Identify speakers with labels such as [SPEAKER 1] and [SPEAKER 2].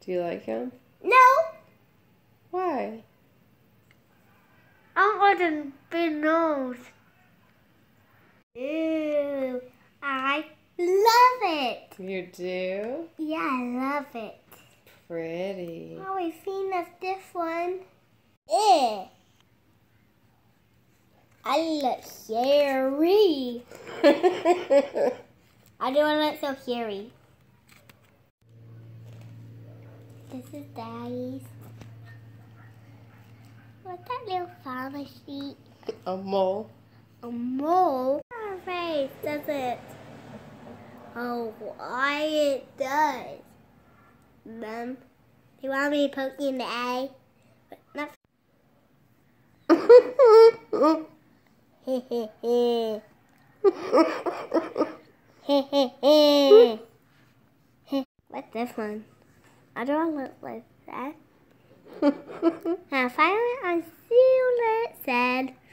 [SPEAKER 1] Do you like him?
[SPEAKER 2] No.
[SPEAKER 1] Why?
[SPEAKER 2] I want a big nose. Ew. I love it.
[SPEAKER 1] You do?
[SPEAKER 2] Yeah, I love it.
[SPEAKER 1] Pretty.
[SPEAKER 2] Oh, we've seen this one. Ew. I look hairy. I don't look so hairy. This is Daddy's. What's that little flower sheet?
[SPEAKER 1] A mole.
[SPEAKER 2] A mole? Our face, does it? Oh, why it does. Mom, do you want me to poke you in the eye? But not. What's this one? I don't look like that. Now, finally, I see what it said.